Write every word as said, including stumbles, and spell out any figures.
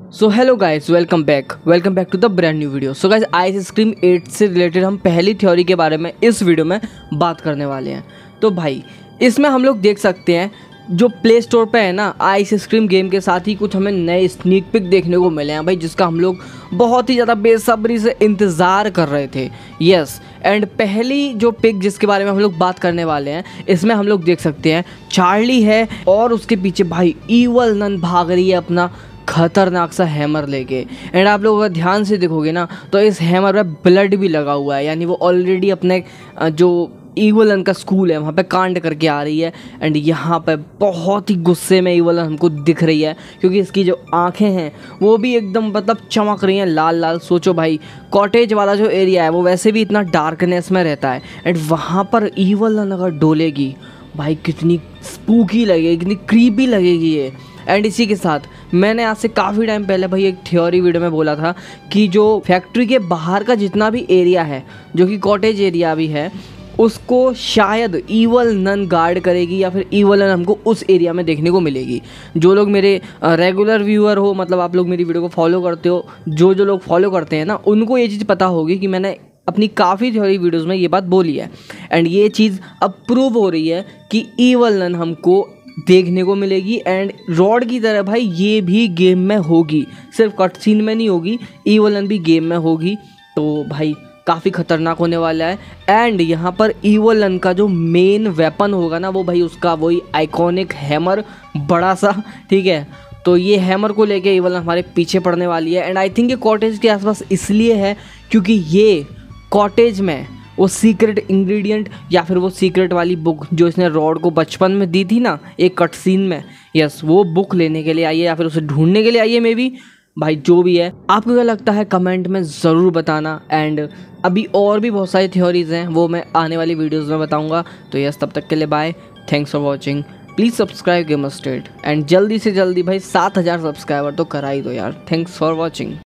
So hello guys, welcome back welcome back to the brand new video. So guys, ice cream एट से related हम पहली theory के बारे में इस वीडियो में बात करने वाले हैं। तो भाई इसमें हम लोग देख सकते हैं जो प्ले स्टोर पे है ना, आइसक्रीम गेम के साथ ही कुछ हमें नए स्नीक पिक देखने को मिले हैं भाई, जिसका हम लोग बहुत ही ज़्यादा बेसब्री से इंतज़ार कर रहे थे। यस, एंड पहली जो पिक जिसके बारे में हम लोग बात करने वाले हैं, इसमें हम लोग देख सकते हैं चार्ली है और उसके पीछे भाई ईवल नन भाग रही है अपना खतरनाक सा हैमर लेके। एंड आप लोग अगर ध्यान से देखोगे ना तो इस हैमर में ब्लड भी लगा हुआ है, यानी वो ऑलरेडी अपने जो ईवलन का स्कूल है वहाँ पे कांड करके आ रही है। एंड यहाँ पे बहुत ही गुस्से में ईवलन हमको दिख रही है, क्योंकि इसकी जो आंखें हैं वो भी एकदम मतलब चमक रही हैं लाल लाल। सोचो भाई, कॉटेज वाला जो एरिया है वो वैसे भी इतना डार्कनेस में रहता है, एंड वहाँ पर ईवलन अगर डोलेगी भाई कितनी स्पूकी लगेगी, कितनी क्रीपी लगेगी ये। एंड इसी के साथ मैंने आज से काफ़ी टाइम पहले भाई एक थ्योरी वीडियो में बोला था कि जो फैक्ट्री के बाहर का जितना भी एरिया है, जो कि कॉटेज एरिया भी है, उसको शायद ईवल नन गार्ड करेगी, या फिर ईवल नन हमको उस एरिया में देखने को मिलेगी। जो लोग मेरे रेगुलर व्यूअर हो, मतलब आप लोग मेरी वीडियो को फॉलो करते हो, जो जो लोग फॉलो करते हैं ना, उनको ये चीज़ पता होगी कि मैंने अपनी काफ़ी थ्योरी वीडियोज़ में ये बात बोली है। एंड ये चीज़ अब प्रूव हो रही है कि ईवल नन हमको देखने को मिलेगी। एंड रॉड की तरह भाई ये भी गेम में होगी, सिर्फ कट सीन में नहीं होगी, ईवल नन भी गेम में होगी। तो भाई काफ़ी खतरनाक होने वाला है। एंड यहाँ पर ईवल नन का जो मेन वेपन होगा ना, वो भाई उसका वही आइकॉनिक हैमर बड़ा सा, ठीक है। तो ये हैमर को लेके ईवल नन हमारे पीछे पड़ने वाली है। एंड आई थिंक ये कॉटेज के आसपास इसलिए है क्योंकि ये कॉटेज में वो सीक्रेट इंग्रेडिएंट या फिर वो सीक्रेट वाली बुक जो इसने रॉड को बचपन में दी थी ना एक कट सीन में, यस, वो बुक लेने के लिए आई है या फिर उसे ढूंढने के लिए आई है मे बी। भाई जो भी है, आपको क्या लगता है कमेंट में ज़रूर बताना। एंड अभी और भी बहुत सारी थ्योरीज हैं, वो मैं आने वाली वीडियोज़ में बताऊँगा। तो यस, तब तक के लिए bye, thanks for watching, please subscribe gamer state. And जल्दी से जल्दी भाई सात हज़ार सब्सक्राइबर तो करा ही दो यार। Thanks for watching.